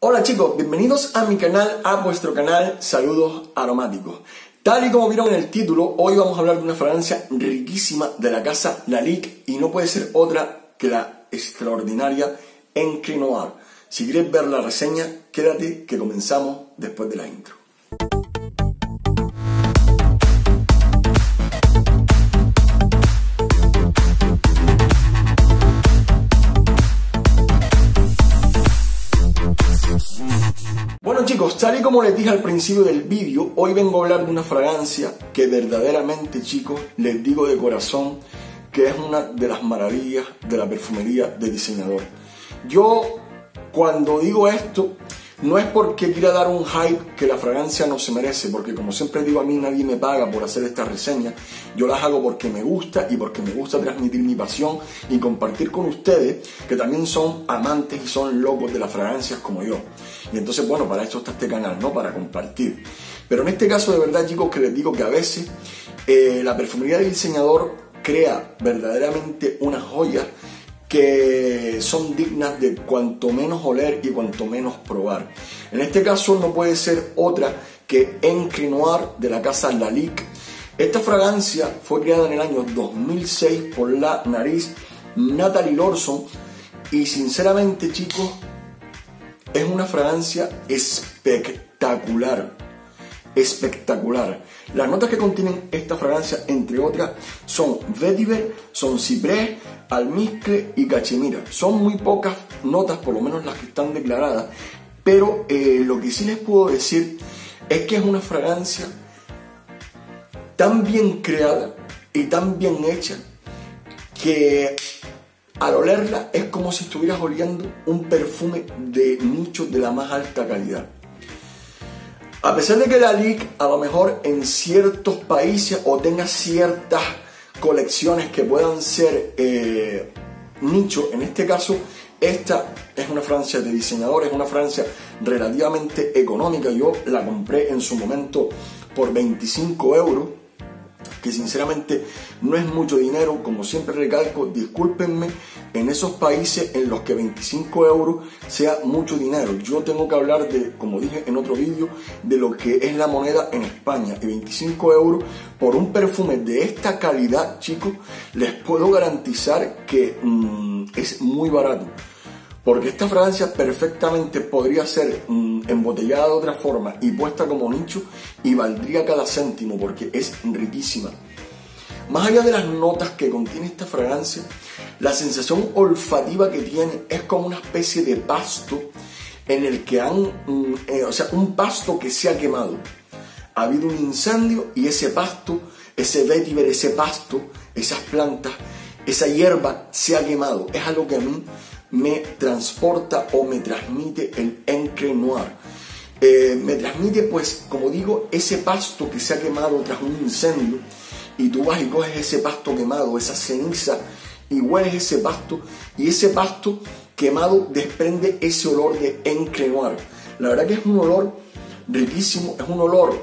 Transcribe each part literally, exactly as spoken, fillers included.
Hola chicos, bienvenidos a mi canal, a vuestro canal Saludos Aromáticos. Tal y como vieron en el título, hoy vamos a hablar de una fragancia riquísima de la casa Lalique y no puede ser otra que la extraordinaria Encre Noir. Si quieres ver la reseña, quédate que comenzamos después de la intro. Bueno chicos, tal y como les dije al principio del vídeo, hoy vengo a hablar de una fragancia que verdaderamente, chicos, les digo de corazón que es una de las maravillas de la perfumería de diseñador. Yo, cuando digo esto, no es porque quiera dar un hype que la fragancia no se merece, porque como siempre digo, a mí nadie me paga por hacer estas reseñas. Yo las hago porque me gusta y porque me gusta transmitir mi pasión y compartir con ustedes, que también son amantes y son locos de las fragancias como yo. Y entonces, bueno, para eso está este canal, ¿no? Para compartir. Pero en este caso, de verdad, chicos, que les digo que a veces eh, la perfumería de diseñador crea verdaderamente unas joyas que son dignas de cuanto menos oler y cuanto menos probar. En este caso no puede ser otra que Encre Noir de la casa Lalique. Esta fragancia fue creada en el año dos mil seis por la nariz Nathalie Lorson y sinceramente, chicos, es una fragancia espectacular. Espectacular. Las notas que contienen esta fragancia, entre otras, son vetiver, son ciprés, almizcle y cachemira. Son muy pocas notas, por lo menos las que están declaradas, pero eh, lo que sí les puedo decir es que es una fragancia tan bien creada y tan bien hecha que al olerla es como si estuvieras oliendo un perfume de nicho de la más alta calidad. A pesar de que Lalique a lo mejor en ciertos países o tenga ciertas colecciones que puedan ser eh, nicho, en este caso esta es una fragancia de diseñador, es una fragancia relativamente económica. Yo la compré en su momento por veinticinco euros, que sinceramente no es mucho dinero. Como siempre recalco, discúlpenme, en esos países en los que veinticinco euros sea mucho dinero. Yo tengo que hablar de, como dije en otro vídeo, de lo que es la moneda en España. Y veinticinco euros por un perfume de esta calidad, chicos, les puedo garantizar que mmm, es muy barato. Porque esta fragancia perfectamente podría ser mmm, embotellada de otra forma y puesta como nicho y valdría cada céntimo porque es riquísima. Más allá de las notas que contiene esta fragancia, la sensación olfativa que tiene es como una especie de pasto en el que han, mmm, eh, o sea, un pasto que se ha quemado. Ha habido un incendio y ese pasto, ese vetiver, ese pasto, esas plantas, esa hierba se ha quemado. Es algo que a mí me transporta o me transmite el Encre Noir. Eh, me transmite, pues, como digo, ese pasto que se ha quemado tras un incendio y tú vas y coges ese pasto quemado, esa ceniza, y hueles ese pasto y ese pasto quemado desprende ese olor de Encre Noir. La verdad que es un olor riquísimo, es un olor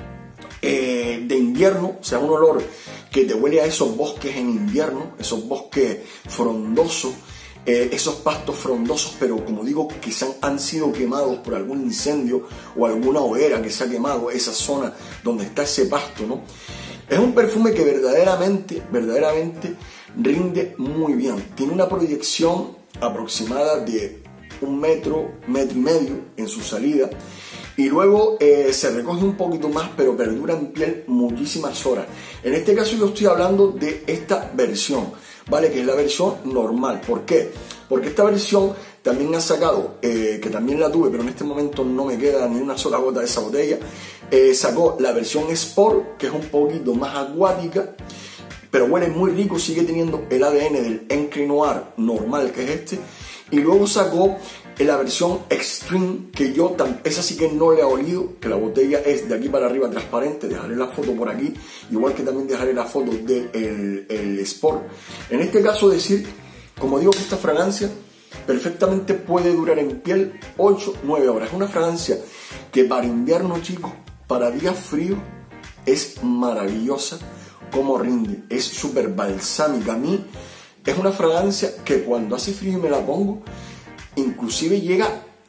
eh, de invierno, o sea, un olor que te huele a esos bosques en invierno, esos bosques frondosos, Eh, esos pastos frondosos, pero como digo, que se han, han sido quemados por algún incendio o alguna hoguera que se ha quemado esa zona donde está ese pasto, ¿no? Es un perfume que verdaderamente, verdaderamente rinde muy bien. Tiene una proyección aproximada de un metro, metro y medio en su salida. Y luego eh, se recoge un poquito más, pero perdura en piel muchísimas horas. En este caso yo estoy hablando de esta versión, ¿vale? Que es la versión normal. ¿Por qué? Porque esta versión también ha sacado, eh, que también la tuve, pero en este momento no me queda ni una sola gota de esa botella. Eh, sacó la versión Sport, que es un poquito más acuática, pero huele muy rico, sigue teniendo el A D N del Encre Noir normal, que es este. Y luego sacó la versión Extreme, que yo, esa sí que no le he olido, que la botella es de aquí para arriba transparente. Dejaré la foto por aquí, igual que también dejaré la foto del el Sport. En este caso decir, como digo, que esta fragancia perfectamente puede durar en piel ocho nueve horas. Es una fragancia que para invierno, chicos, para días fríos, es maravillosa como rinde. Es súper balsámica. A mí es una fragancia que cuando hace frío y me la pongo, inclusive llega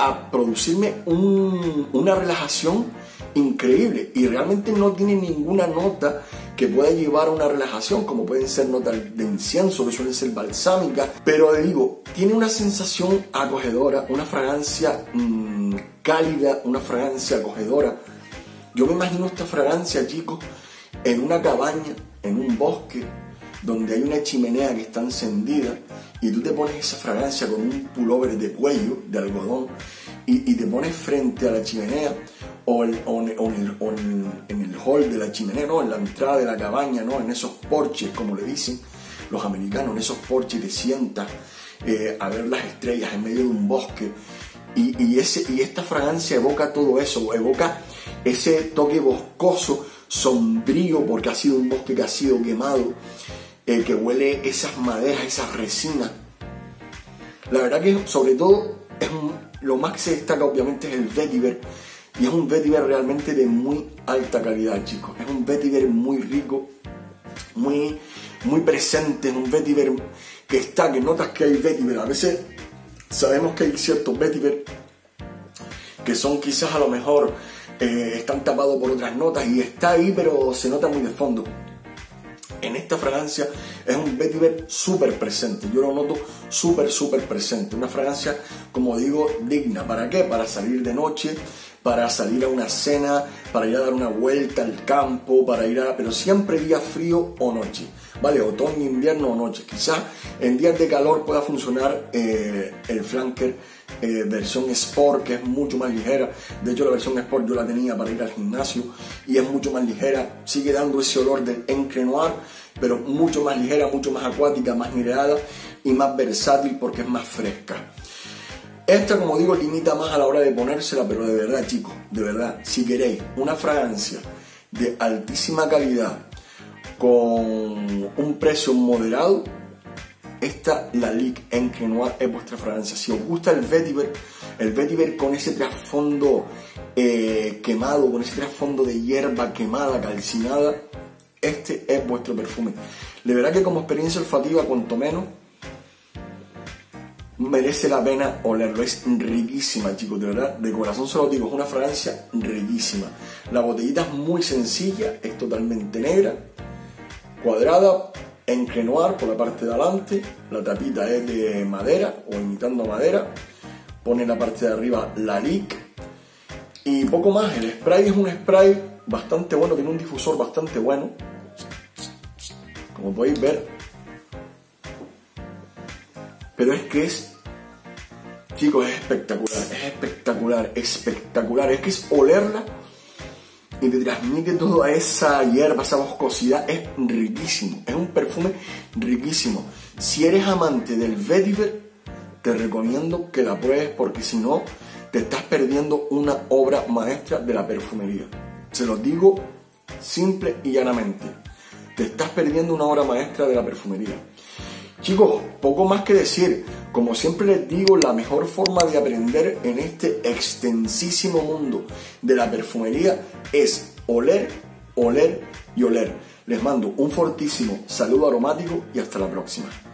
a producirme un, una relajación increíble, y realmente no tiene ninguna nota que pueda llevar a una relajación, como pueden ser notas de incienso, que suelen ser balsámicas, pero le digo, tiene una sensación acogedora, una fragancia mmm, cálida, una fragancia acogedora. Yo me imagino esta fragancia, chicos, en una cabaña, en un bosque, donde hay una chimenea que está encendida, y tú te pones esa fragancia con un pullover de cuello, de algodón, y, y te pones frente a la chimenea, o, el, o, en, o, en el, o en, en el hall de la chimenea, ¿no? En la entrada de la cabaña, ¿no? En esos porches, como le dicen los americanos, en esos porches te sientas eh, a ver las estrellas en medio de un bosque, y, y, ese, y esta fragancia evoca todo eso, evoca ese toque boscoso, sombrío, porque ha sido un bosque que ha sido quemado, eh, que huele esas maderas, esas resinas. La verdad que sobre todo es un, lo más que se destaca obviamente es el vetiver, y es un vetiver realmente de muy alta calidad, chicos. Es un vetiver muy rico, muy, muy presente, es un vetiver que está, que notas que hay vetiver. A veces sabemos que hay ciertos vetiver que son quizás a lo mejor eh, están tapados por otras notas y está ahí, pero se nota muy de fondo. En esta fragancia es un vetiver súper presente, yo lo noto súper, súper presente. Una fragancia, como digo, digna. ¿Para qué? Para salir de noche, para salir a una cena, para ir a dar una vuelta al campo, para ir a... pero siempre día frío o noche, ¿vale? Otoño, invierno o noche. Quizás en días de calor pueda funcionar eh, el flanker eh, versión Sport, que es mucho más ligera. De hecho, la versión Sport yo la tenía para ir al gimnasio y es mucho más ligera. Sigue dando ese olor del Encre Noir, pero mucho más ligera, mucho más acuática, más minerada y más versátil porque es más fresca. Esta, como digo, limita más a la hora de ponérsela, pero de verdad, chicos, de verdad, si queréis una fragancia de altísima calidad con un precio moderado, esta, la Lique Encre Noir, es vuestra fragancia. Si os gusta el vetiver, el vetiver con ese trasfondo eh, quemado, con ese trasfondo de hierba quemada, calcinada, este es vuestro perfume. De verdad que como experiencia olfativa, cuanto menos, merece la pena olerlo. Es riquísima, chicos, de verdad, de corazón se lo digo, es una fragancia riquísima. La botellita es muy sencilla, es totalmente negra, cuadrada, Encre Noir por la parte de adelante, la tapita es de madera o imitando madera, pone en la parte de arriba la Lique y poco más. El spray es un spray bastante bueno, tiene un difusor bastante bueno, como podéis ver, pero es que es, chicos, es espectacular, es espectacular, espectacular, es que es olerla y te transmite toda esa hierba, esa boscosidad, es riquísimo, es un perfume riquísimo. Si eres amante del vetiver, te recomiendo que la pruebes, porque si no, te estás perdiendo una obra maestra de la perfumería. Se lo digo simple y llanamente, te estás perdiendo una obra maestra de la perfumería. Chicos, poco más que decir. Como siempre les digo, la mejor forma de aprender en este extensísimo mundo de la perfumería es oler, oler y oler. Les mando un fortísimo saludo aromático y hasta la próxima.